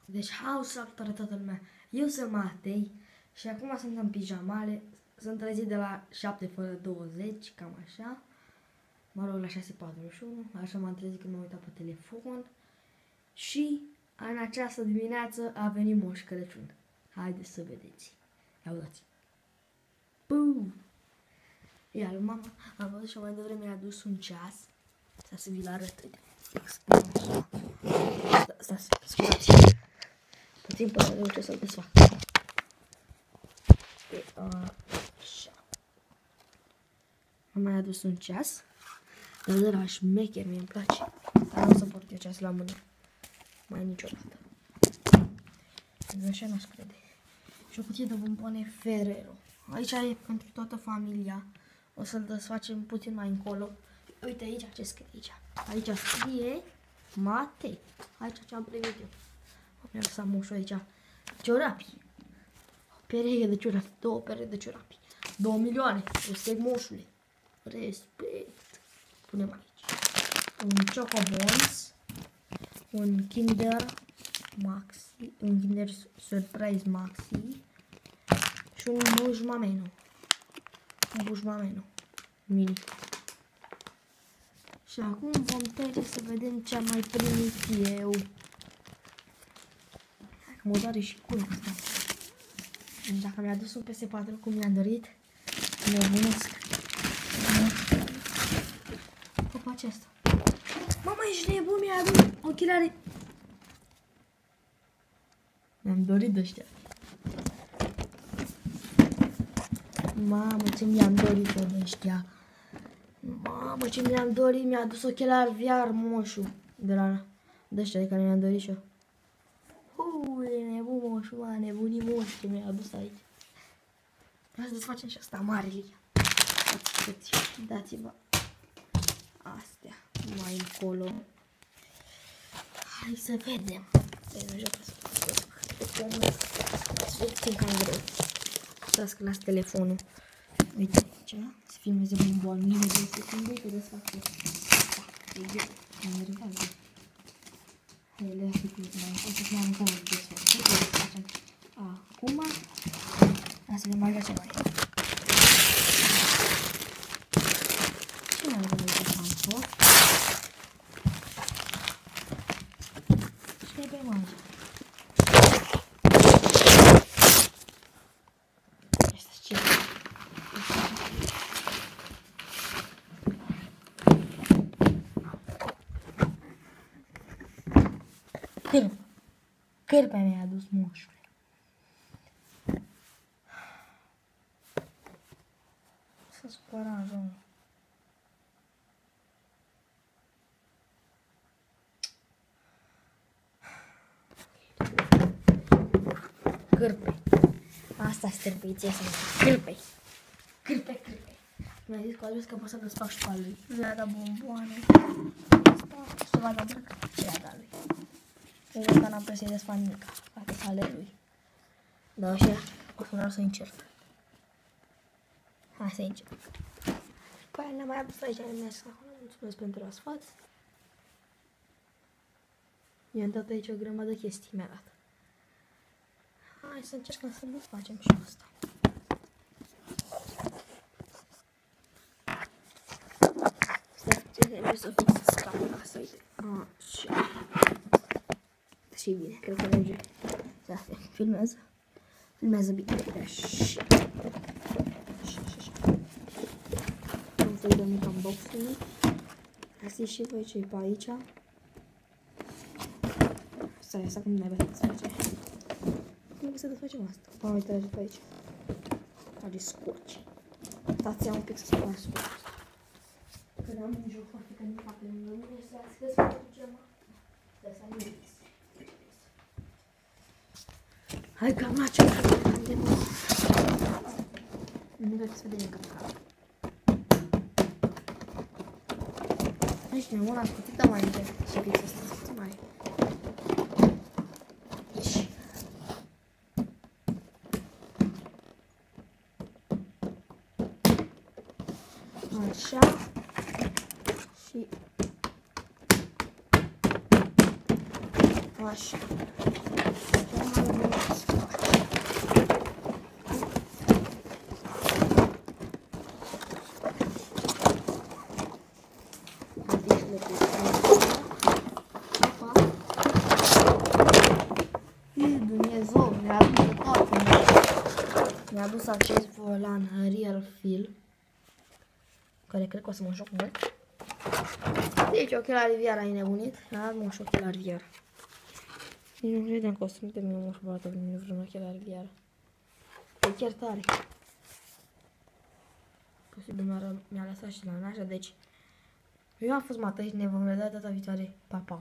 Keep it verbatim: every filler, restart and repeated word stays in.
Deci, hau, salutare toată lumea. Eu sunt Matei și acum sunt în pijamale. Sunt trezit de la șapte fără douăzeci, cam așa. Mă rog, la șase patruzeci și unu. Așa m-am trezit când m-am uitat pe telefon. Și în această dimineață a venit Moș Crăciun. Haideți să vedeți. Ia uitați. Puu! Iar mama, am văzut și mai devreme a dus un ceas. Să se vi-l arăt. Stați, scuzați. Puțin până reușesc să-l desfac. Așa. Am mai adus un ceas. Dar de la șmecher, mie îmi place. Dar nu o să port eu ceas la mână. Mai niciodată. Așa n-aș crede. Și o cutie de bomboane Ferrero. Aici e pentru toată familia. O să-l desfacem puțin mai încolo. Uite aici ce scrie aici. Aici scrie Matei. Aici ce am primit eu. Mi-a lăsat moșul aici. Ciorapii. O pereche de ciorapi. Două perechi de ciorapi. Două milioane. Respect, moșule. Respect. Punem aici. Un Chocobons. Un Kinder Maxi. Un Kinder Surprise Maxi. Și un Bușmamenu. Un Bușmamenu. Mini. Și acum vom trece să vedem ce am mai primit eu. Mă doare și cuna asta. Deci dacă mi-a dus un P S patru cum mi-am dorit, nebunesc. Opa, ce asta? Mama, ești nebun, mi-a adus ochelari. Mi-am dorit de ăștia. Mamă, ce mi-am dorit eu de ăștia. Mamă, ce mi-am dorit, mi-a adus ochelari V R moșul. De la de ăștia de care mi-am dorit și eu. Ui, nebun moșul, mă, nebunii moșul ce mi-a adus aici. Vreau să desfacem și asta mare, Lia. Dați-vă astea mai încolo. Hai să vedem. Să vedem cam greu. Stați că las telefonul. Uite aici, să filmeze bomboane. Nimeni de secunde, că desfac eu. Da, e greu. Mă nervează. Hai, le fi mai o să fie încă un desfac. Acum, asta de mai vrea ceva. Ce mai avem aici panto? Ce e pe mai? Asta ce? Cârpă. Cârpă mi-a adus moșul. Să supăra așa. Cârpe. Asta stârpiție să cârpe. Cârpe, cârpe. Mi-a zis că a zis că pot să desfac și pe al lui. Mi-a dat bomboane. Asta, să vadă drăcă. Ce a dat lui. Eu zic că n-am prea să-i desfac nimic. Poate ale lui. Da, așa, o să vreau să încerc. Hai să încerc. Păi ne-am mai adus aici mesaj. Mulțumesc pentru asfalt. I-am dat aici o grămadă de chestii, mi-a dat. Hai să încercăm să nu facem și asta. Stai, ce trebuie să fix scaun ca să uite. Așa. Și bine, cred că merge. Da, filmează. Filmează bine. Așa. Așa, așa. Un fel de mic unboxing. Asta și voi ce e pe aici. Stai, asta cum n-ai bătut să face. Cum trebuie să desfacem asta? Am uitat de pe aici. Are scoci. Dați-a un pic să spun scoci. Că n-am un joc foarte că nu fac lângă mine și să-ți că să fac gema. Să-ți nu vis. Hai că am luat ceva de bun. Nu vreau să vedem încărcat. Nu știu, mă l-am scutit, dar mai încet. Și pixul ăsta să puțin mare. Ieși. Așa. Și... Așa. de pe apa. Dumnezeu, mi-a adus de toate. Mi-a adus acest volan Real Feel, care cred că o să mă joc mult. Deci ochelari V R ai nebunit, am un ochelari V R. Nici nu credeam că o să mi termin o șobolată din vreun ochelari V R. E chiar tare. Posibil mi-a lăsat și la nașa, deci eu am fost Matei și ne vom vedea data viitoare. Pa, pa!